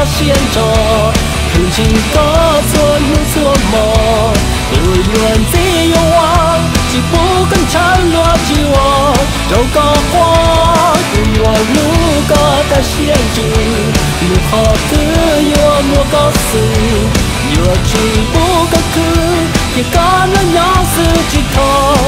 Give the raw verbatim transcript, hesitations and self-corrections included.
xiên trò thường chỉ có xuân nước xua mò người luôn dễ yêu hoa chỉ bố cần trái loa chỉ hoa đâu có hoa người hoa lũ có ta xiên trừ lũ họ cứ yêu mua có sự yêu chỉ bố có cứ chỉ có nó nhỏ sự chỉ thôi